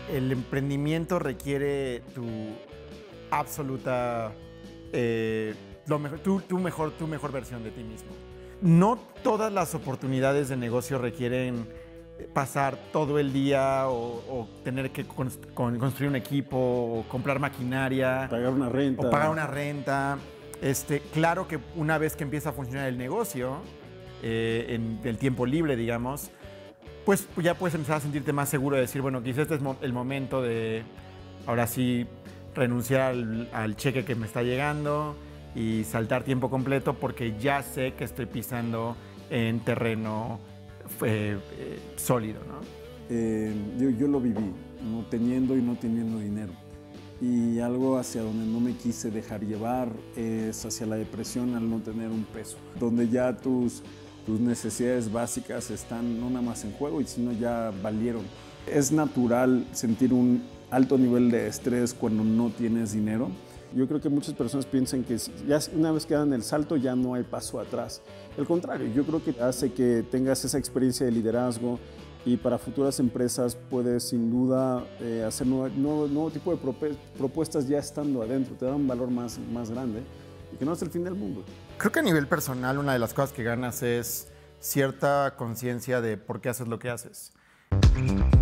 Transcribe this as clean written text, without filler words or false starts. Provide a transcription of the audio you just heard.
el emprendimiento requiere tu absoluta, tu mejor versión de ti mismo. No todas las oportunidades de negocio requieren pasar todo el día o tener que construir un equipo o comprar maquinaria. Pagar una renta. O pagar una renta. Claro que una vez que empieza a funcionar el negocio, en el tiempo libre, digamos, pues ya puedes empezar a sentirte más seguro de decir, bueno, quizás este es el momento de, ahora sí, renunciar al cheque que me está llegando y saltar tiempo completo porque ya sé que estoy pisando en terreno sólido, ¿no? Yo lo viví, no teniendo y no teniendo dinero. Y algo hacia donde no me quise dejar llevar es hacia la depresión al no tener un peso, donde ya tus necesidades básicas están no nada más en juego y sino ya valieron. Es natural sentir un alto nivel de estrés cuando no tienes dinero. Yo creo que muchas personas piensan que ya una vez que dan el salto ya no hay paso atrás. Al contrario, yo creo que hace que tengas esa experiencia de liderazgo y para futuras empresas puedes sin duda hacer nuevo tipo de propuestas ya estando adentro, te da un valor más grande y que no es el fin del mundo. Creo que a nivel personal una de las cosas que ganas es cierta conciencia de por qué haces lo que haces.